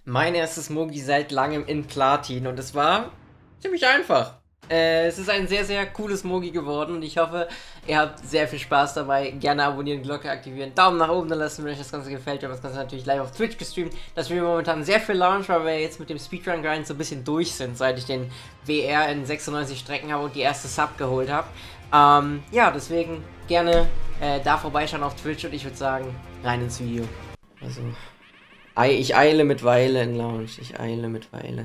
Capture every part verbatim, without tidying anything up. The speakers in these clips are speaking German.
Mein erstes Mogi seit langem in Platin und es war ziemlich einfach. Äh, es ist ein sehr, sehr cooles Mogi geworden und ich hoffe, ihr habt sehr viel Spaß dabei. Gerne abonnieren, Glocke aktivieren, Daumen nach oben da lassen, wenn euch das Ganze gefällt. Wir haben das Ganze natürlich live auf Twitch gestreamt. Das spielen wir momentan sehr viel Launch, weil wir jetzt mit dem Speedrun-Grind so ein bisschen durch sind, seit ich den W R in sechsundneunzig Strecken habe und die erste Sub geholt habe. Ähm, ja, deswegen gerne äh, da vorbeischauen auf Twitch und ich würde sagen, rein ins Video. Also... Ich eile mit Weile in Lounge. Ich eile mit Weile.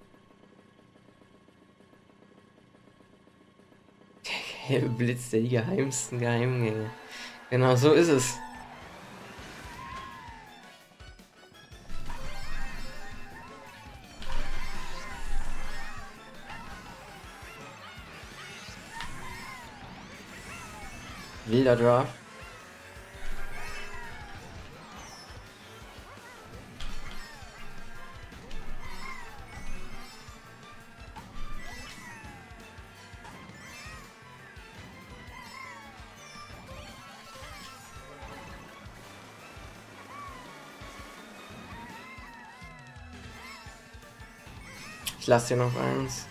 Der gelbe Blitz, der die geheimsten Geheimgänge. Genau, so ist es. Wilder Draft. Ich lasse hier noch eins.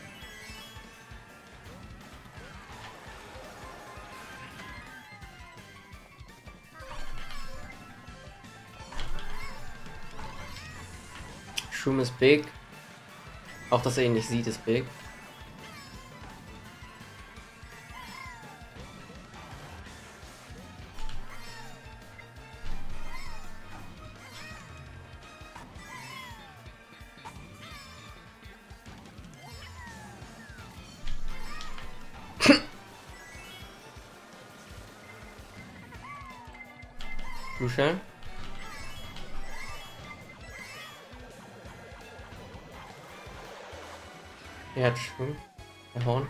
Shroom ist big. Auch dass er ihn nicht sieht, ist big. Lucian. Er hat Schwung. Der Horn.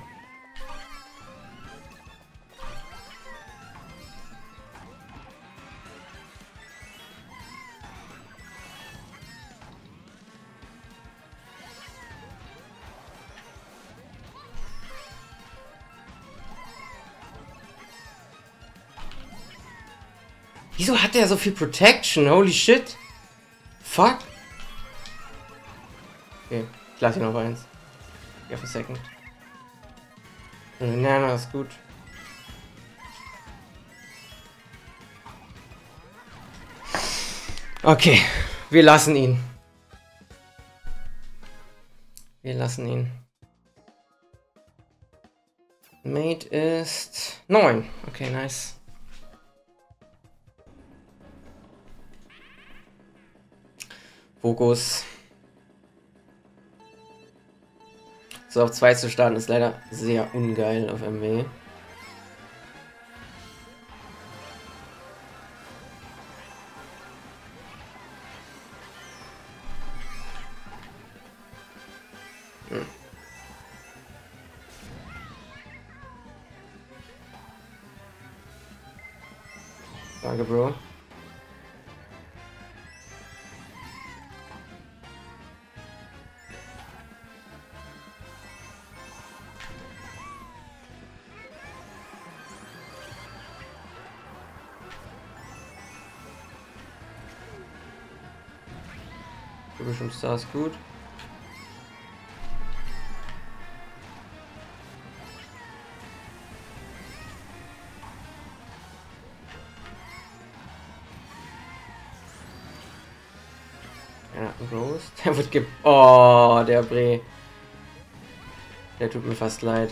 Wieso hat der so viel Protection? Holy shit. Fuck. Okay, ich lasse hier noch eins. Ja, für Second. Nana ist gut. Okay, wir lassen ihn. Wir lassen ihn. Mate ist neun. Okay, nice. Fokus. So, auf zwei zu starten ist leider sehr ungeil auf M W. Hm. Danke, Bro. Bestimmt Star ist gut. Ja, Rose. Der wird ge... Oh, der Bre. Der tut mir fast leid.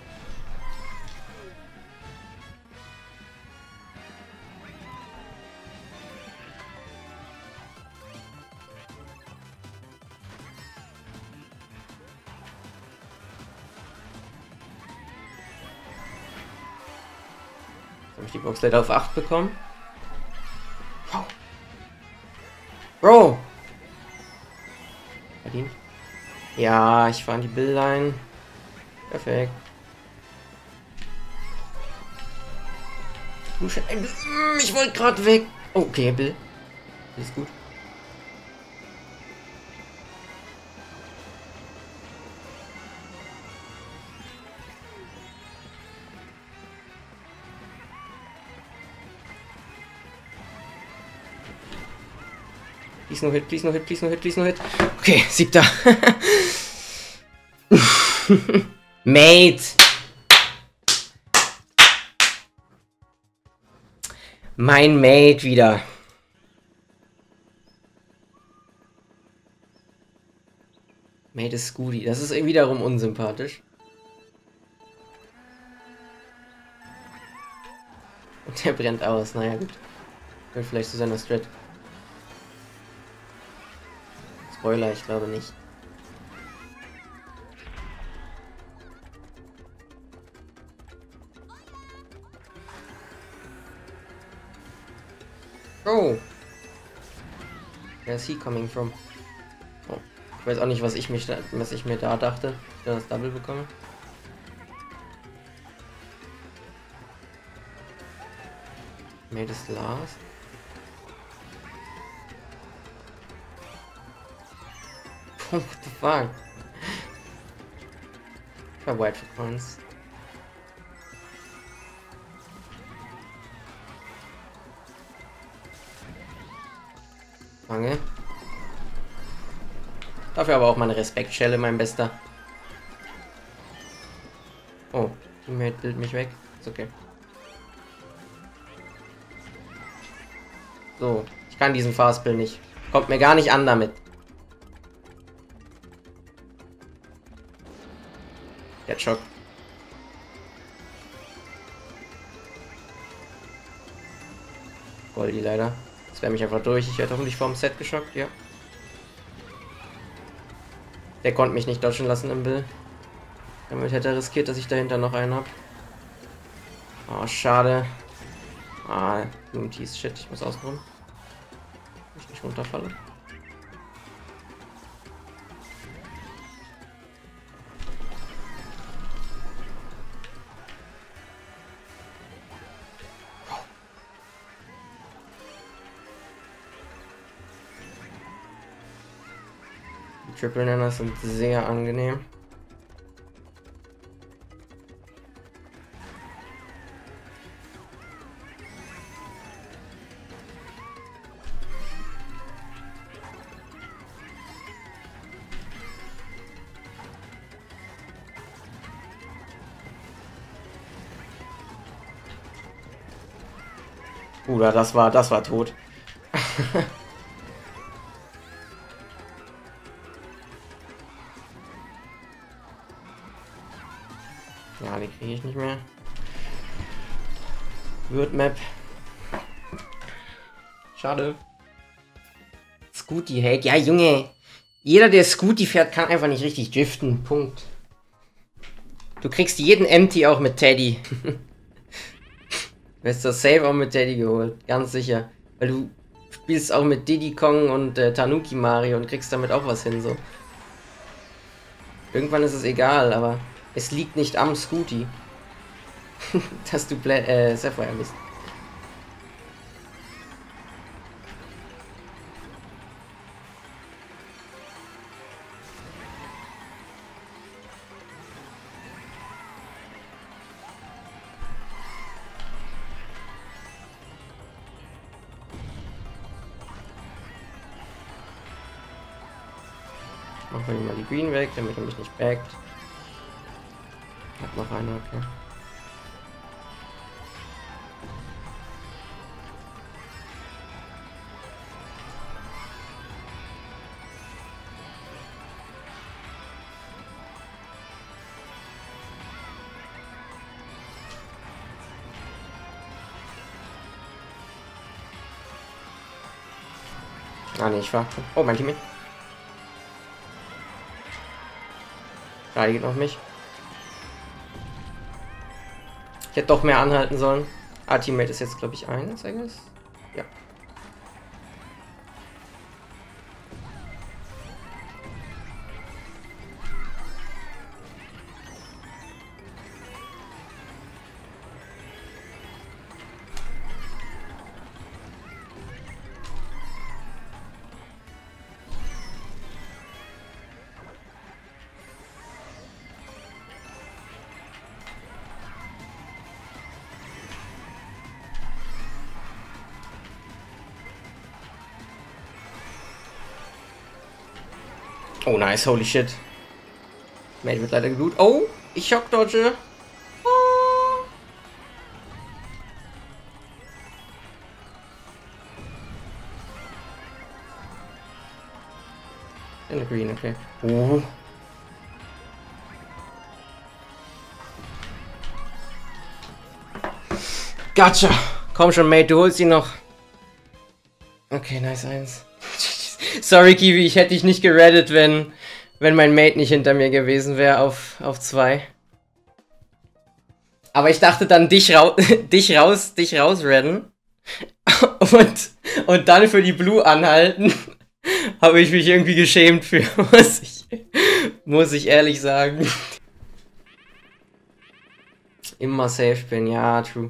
Habe ich die Box leider auf acht bekommen? Wow. Bro! Verdient? Ja, ich fahre in die Bill-Line. Perfekt. Ich wollte gerade weg. Okay, Bill. Bill ist gut. Please no hit, please no hit, please no hit, please no hit. Okay, siebter. Mate. Mein Mate wieder. Mate ist Scooty. Das ist wiederum unsympathisch. Und der brennt aus. Naja, gut. Wird vielleicht zu seiner Strat. Spoiler, ich glaube nicht. Oh! Where is he coming from? Oh. Ich weiß auch nicht, was ich, mich da, was ich mir da dachte, ich da das Double bekomme. Made is last. What the fuck? Ich war white for points. Fange. Dafür aber auch meine Respektschelle, mein Bester. Oh, Teammate bildet mich weg. Ist okay. So, ich kann diesen Fastball nicht. Kommt mir gar nicht an damit. Der Schock. Goldi leider. Das wäre mich einfach durch. Ich werde hoffentlich vom Set geschockt, ja. Der konnte mich nicht dodgen lassen im Bill. Damit hätte er riskiert, dass ich dahinter noch einen habe. Oh, schade. Ah, Unties, shit, ich muss außen rum. Ich nicht runterfalle. Die Triple Nanas sind sehr angenehm. Bruder, das war, das war tot. Ja, die kriege ich nicht mehr. Word Map. Schade. Scooty Hate. Ja, Junge. Jeder, der Scooty fährt, kann einfach nicht richtig driften. Punkt. Du kriegst jeden Empty auch mit Teddy. Du hast das Save auch mit Teddy geholt, ganz sicher. Weil du spielst auch mit Diddy Kong und äh, Tanuki Mario und kriegst damit auch was hin, so. Irgendwann ist es egal, aber es liegt nicht am Scooty, dass du Pla äh, Sapphire bist. Machen wir mal die Green weg, damit er mich nicht backt. Hat noch eine, okay. Ah ne, ich war. Oh, mein Teammate. Da geht auf mich. Ich hätte doch mehr anhalten sollen. Ah, Teammate ist jetzt, glaube ich, eins, I guess. Ja. Oh, nice. Holy shit. Mate wird leider geblut. Oh, ich Shock-Dodge. Oh. In the green, okay. Oh. Gotcha. Komm schon, Mate, du holst ihn noch. Okay, nice eins. Sorry, Kiwi, ich hätte dich nicht gerettet, wenn, wenn mein Mate nicht hinter mir gewesen wäre auf, auf zwei. Aber ich dachte dann, dich, rau dich raus, dich rausredden. Und, und dann für die Blue anhalten. Habe ich mich irgendwie geschämt für, muss ich, muss ich ehrlich sagen. Immer safe bin, ja, true.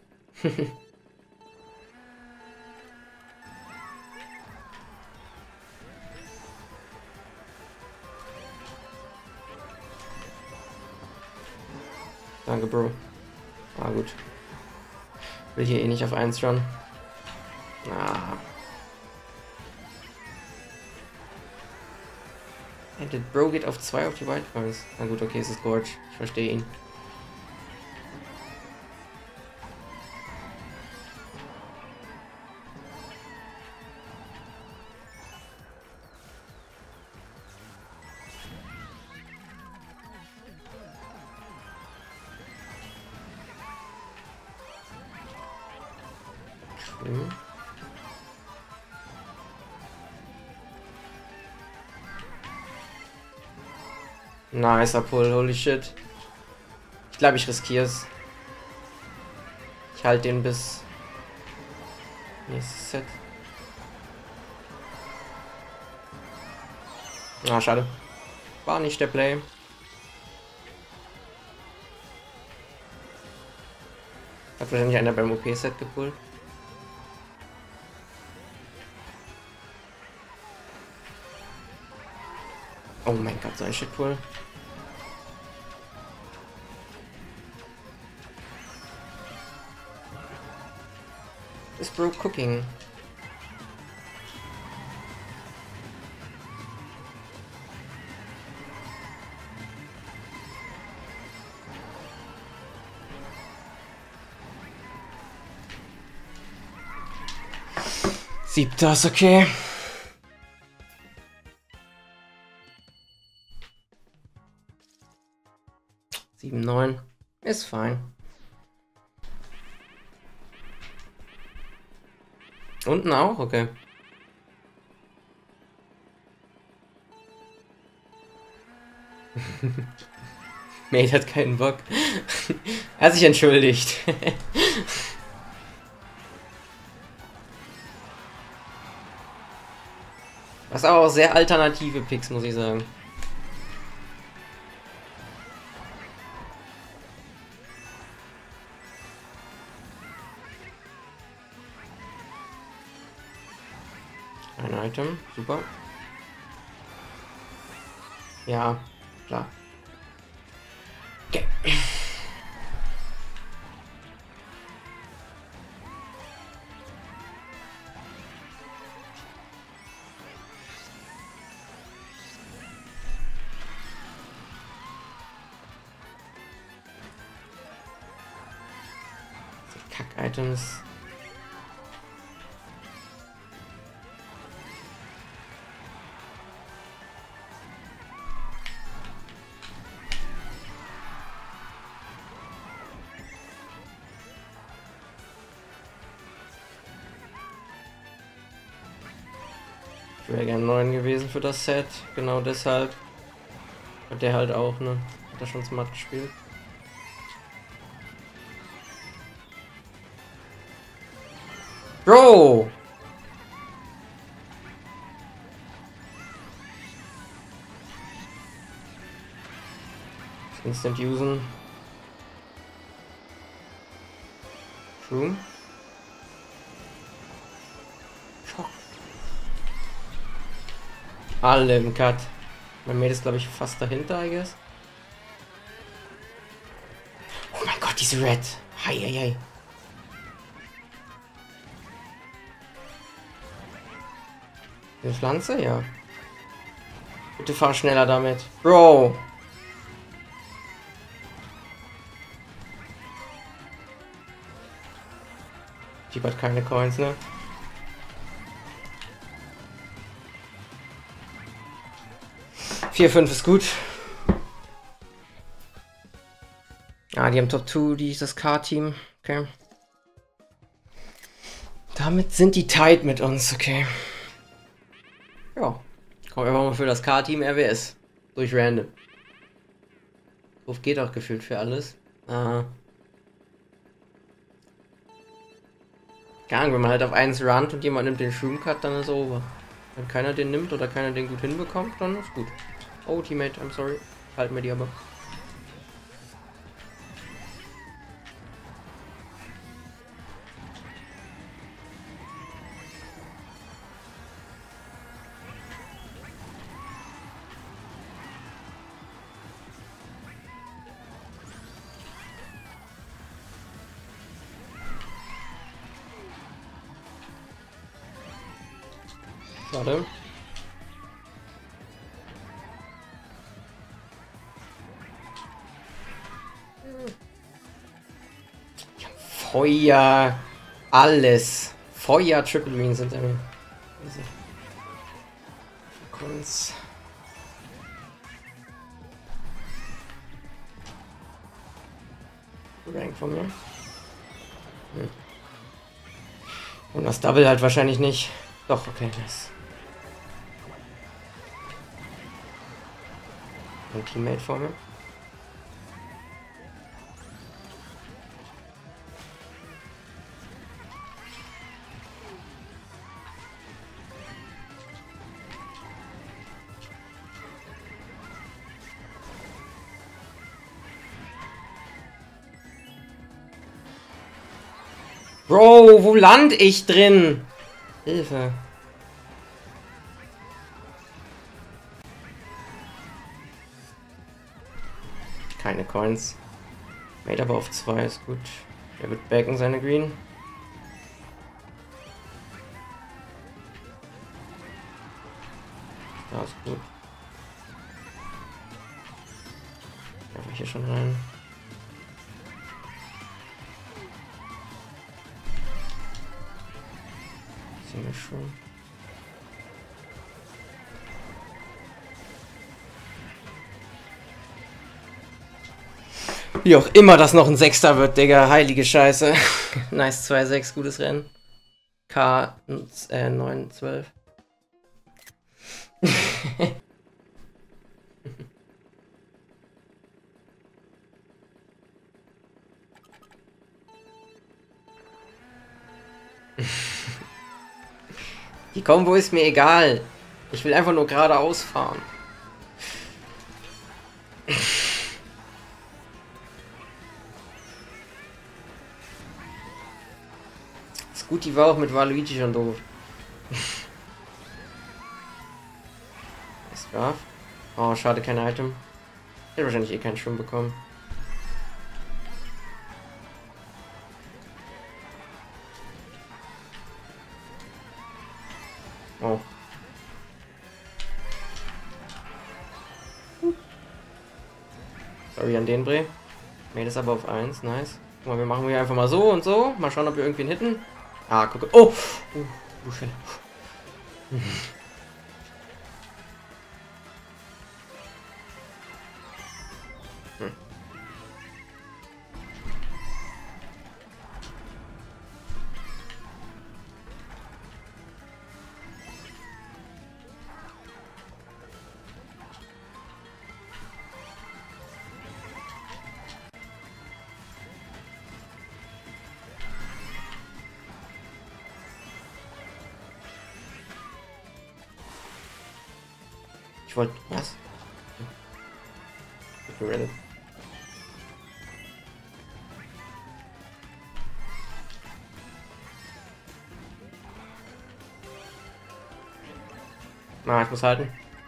Danke, Bro. Ah, gut. Will hier eh nicht auf eins run. Ah. Hey, der Bro geht auf zwei auf die Wildcards. Na gut, okay, es ist Gorge. Ich verstehe ihn. Hm. Nicer Pull, holy shit. Ich glaube, ich riskiere es. Ich halte den bis nächstes Set. Ah, schade. War nicht der Play. Hat wahrscheinlich einer beim O P-Set gepullt. Oh mein Gott, so ein Shitpull. Ist Bro cooking? Siebter ist okay. sieben neun ist fein. Unten auch? Okay. Mate hat keinen Bock. Er hat sich entschuldigt. Was aber auch sehr alternative Picks, muss ich sagen. Ein Item, super. Ja, klar. Okay. Kack-Items. Ich wäre gern neun gewesen für das Set, genau deshalb. Hat der halt auch, ne? Hat er schon smart gespielt. Bro! Instant usen. True. Schock. Alle im Cut. Mein Mate ist, glaube ich, fast dahinter, I guess. Oh mein Gott, diese Red. Hei, hei, hei. Eine Pflanze? Ja. Bitte fahr schneller damit. Bro! Die hat keine Coins, ne? vier fünf ist gut. Ah, die haben Top zwei, die ist das K-Team. Okay. Damit sind die tight mit uns, okay. Ja. Komm einfach mal für das K-Team R W S. Durch Random. Ruf geht auch gefühlt für alles. Aha. Keine Ahnung, wenn man halt auf eins runnt und jemand nimmt den Shroom Cut, dann ist over. Wenn keiner den nimmt oder keiner den gut hinbekommt, dann ist gut. Oh, Teammate, I'm sorry. Halten wir die aber. Warte. Feuer. Alles. Feuer Triple Green sind immer. Kunst. Rank von mir. Hm. Und das Double halt wahrscheinlich nicht. Doch, okay, nice. Ein Teammate vor mir. Bro, wo land ich drin? Hilfe. Keine Coins. Made aber auf zwei ist gut. Er wird backen seine Green. Da ist gut. Darf ich hier schon rein? Sehen wir schon. Wie auch immer das noch ein Sechster wird, Digga. Heilige Scheiße. Nice, zwei sechs, gutes Rennen. K äh, neun zwölf. Die Combo ist mir egal. Ich will einfach nur geradeaus fahren. Ist gut, die war auch mit Waluigi schon doof. Scarf. Oh, schade, kein Item. Ich hätte wahrscheinlich eh keinen Schwimm bekommen. Oh. Sorry an den Bre. Made ist aber auf eins, nice. Guck mal, wir machen hier einfach mal so und so. Mal schauen, ob wir irgendwie hitten. Ah, guck. Oh! Uh, uh, schön. Hm. Ich wollte. Was? Ich bin ready. Na, ich muss halten.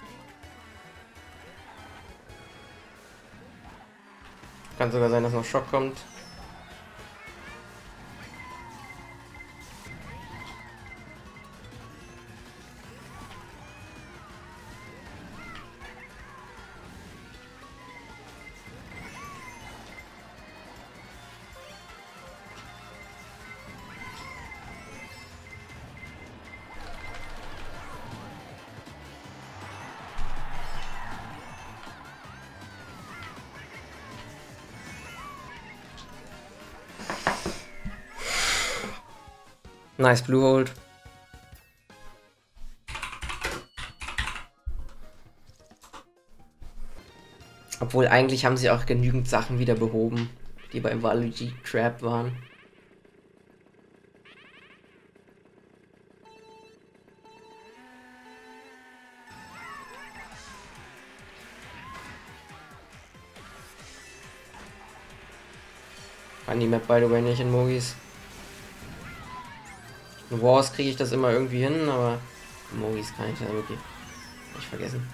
Kann sogar sein, dass noch Schock kommt. Nice Blue Hold. Obwohl eigentlich haben sie auch genügend Sachen wieder behoben, die bei Waluigi Crab waren. An die Map by the way nicht in Mogis. In Wars kriege ich das immer irgendwie hin, aber Mogis kann ich ja wirklich nicht vergessen.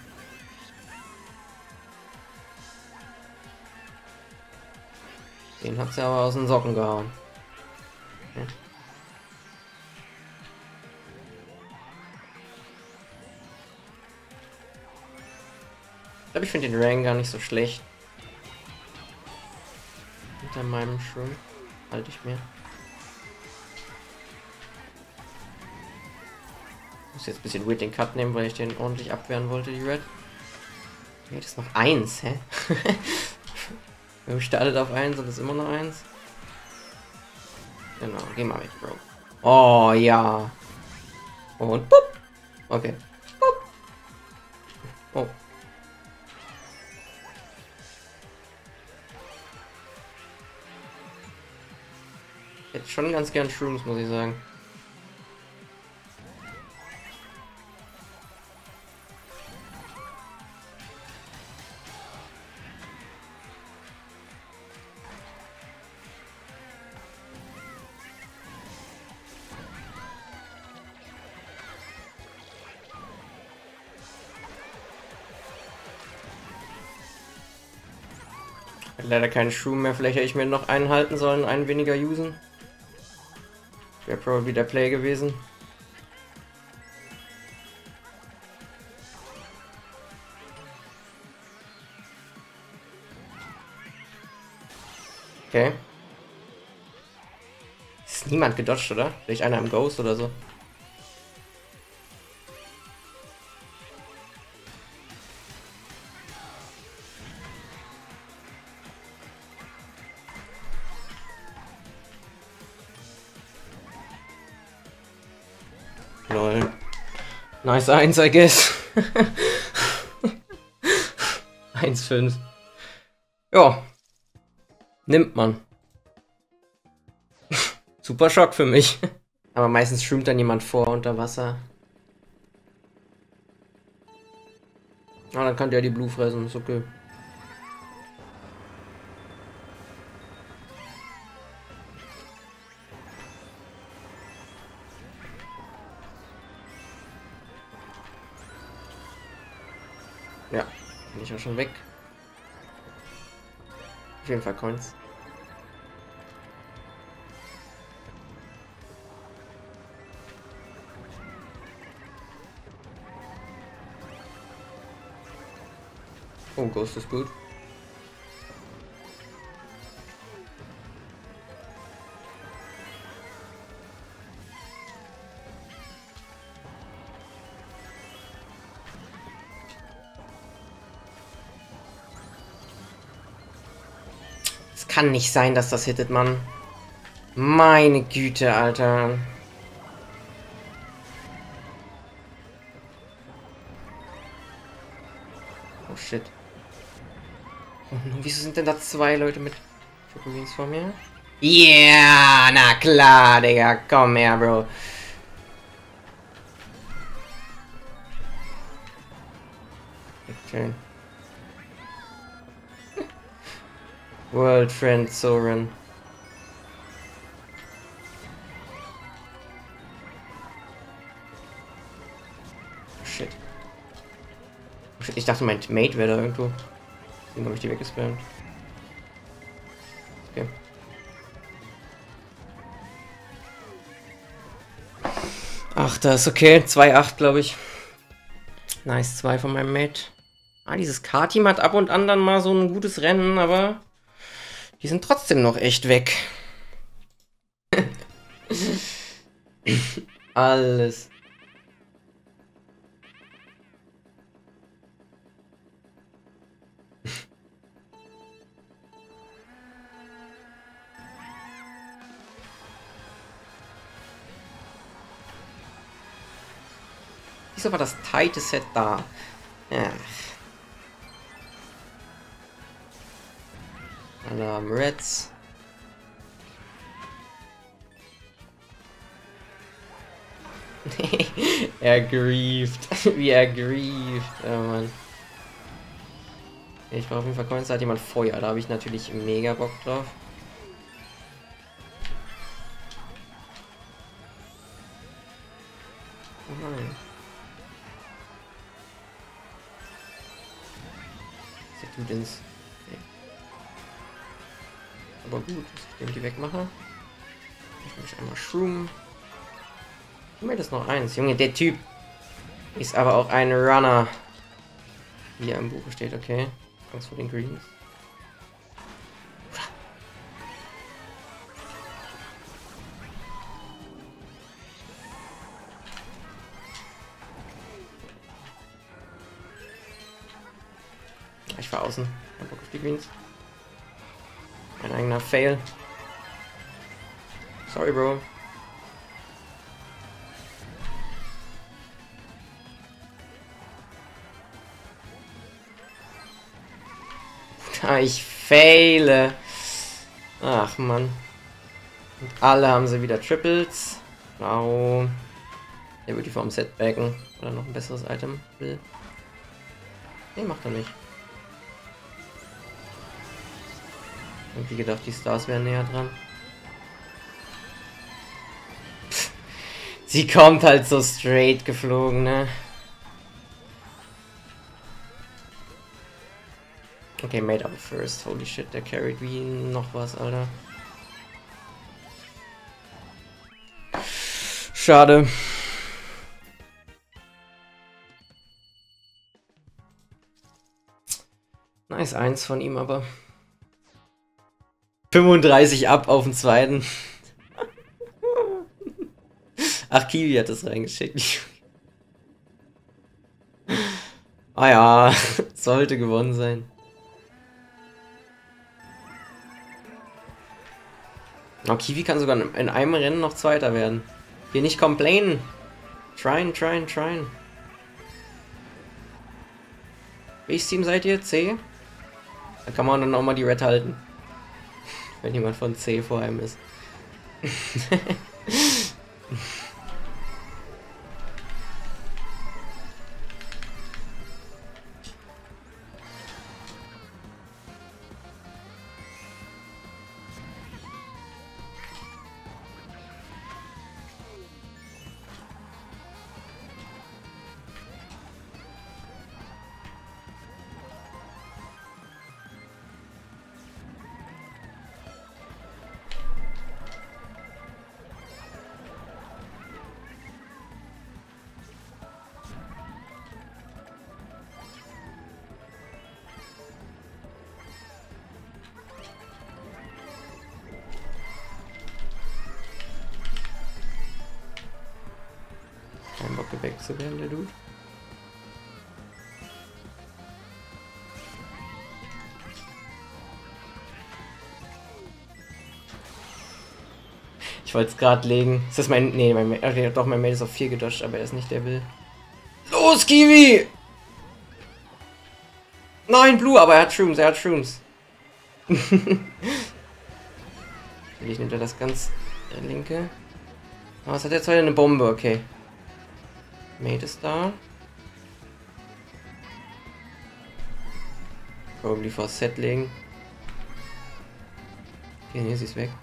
Den hat sie aber aus den Socken gehauen. Okay. Ich glaube, ich finde den Rang gar nicht so schlecht. Hinter meinem Schirm halte ich mir. Muss jetzt ein bisschen weird den Cut nehmen, weil ich den ordentlich abwehren wollte, die Red. Nee, das ist noch eins, hä? Wir haben gestartet auf eins und das ist immer noch eins. Genau, geh mal weg, Bro. Oh ja. Und pup. Okay. Pup. Oh. Hätte schon ganz gern Shrooms, muss ich sagen. Leider keinen Shroom mehr, vielleicht hätte ich mir noch einen halten sollen, einen weniger usen. Wäre probably der Play gewesen. Okay. Ist niemand gedodged, oder? Vielleicht einer im Ghost oder so. Lol. Nice eins, I guess. eins fünf. Ja. Nimmt man. Super Schock für mich. Aber meistens schwimmt dann jemand vor unter Wasser. Ah, dann kann der die Blue fressen, ist okay. Ja, bin ich auch schon weg. Auf jeden Fall Coins. Oh, Ghost ist gut. Es kann nicht sein, dass das hittet, Mann. Meine Güte, Alter. Oh shit. Oh, wieso sind denn da zwei Leute mit Figurines vor mir? Yeah, na klar, Digga. Komm her, Bro. Okay. World Friend Soren. Shit. Shit. Ich dachte, mein Mate wäre da irgendwo. Deswegen habe ich die weggespammt. Okay. Ach, das ist okay. zwei acht, glaube ich. Nice, zwei von meinem Mate. Ah, dieses K-Team hat ab und an dann mal so ein gutes Rennen, aber die sind trotzdem noch echt weg. Alles. Wieso war das tighte Set da? Ja. Alarm Reds. Er grieft. Wie er grieft. Oh Mann. Ich brauche auf jeden Fall Coins, da hat jemand Feuer. Da habe ich natürlich mega Bock drauf. Oh nein. Der tut ins. Okay. Aber gut, dass ich den die wegmache. Ich muss einmal Shroom. Immer das noch eins. Junge, der Typ ist aber auch ein Runner. Wie er im Buch steht, okay. Angst vor den Greens. Ich war außen. Ich hab Bock auf die Greens. Mein eigener Fail. Sorry, Bro. Ich faile. Ach Mann. Und alle haben sie wieder Triples. Wow. Der wird die vom Set backen. Oder noch ein besseres Item will. Nee, macht er nicht. Irgendwie gedacht, die Stars wären näher dran. Pff, sie kommt halt so straight geflogen, ne? Okay, made up first. Holy shit, der carried wie noch was, Alter. Schade. Nice, eins von ihm aber. fünfunddreißig ab auf den zweiten. Ach, Kiwi hat das reingeschickt. Ah ja, sollte gewonnen sein. Oh, Kiwi kann sogar in einem Rennen noch Zweiter werden. Hier nicht complainen. Tryen, tryen, tryen. Welches Team seid ihr? C? Da kann man dann auch mal die Red halten. Wenn jemand von C vor einem ist. Kein Bock geweckt zu werden, der Dude. Ich wollte es gerade legen. Ist das mein. Nee, mein. Okay, doch, mein Mate ist auf vier gedodged, aber er ist nicht der Will. Los, Kiwi! Nein, Blue, aber er hat Shrooms, er hat Shrooms. Ich nehme da das ganz der linke. Oh, was hat jetzt heute eine Bombe? Okay. Mate ist da. Probably vor Set legen. Okay, nee, sie ist weg.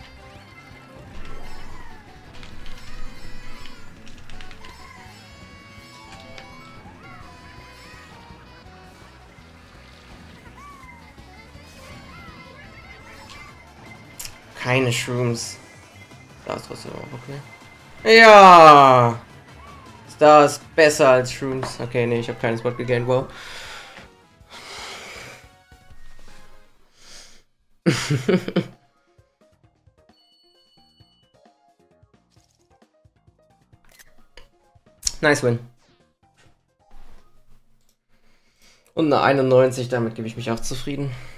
Keine Shrooms. Da ist trotzdem auch okay. Ja! Star ist besser als Shrooms. Okay, nee, ich habe keinen Spot gegaint. Wow. Nice win. Und eine einundneunzig, damit gebe ich mich auch zufrieden.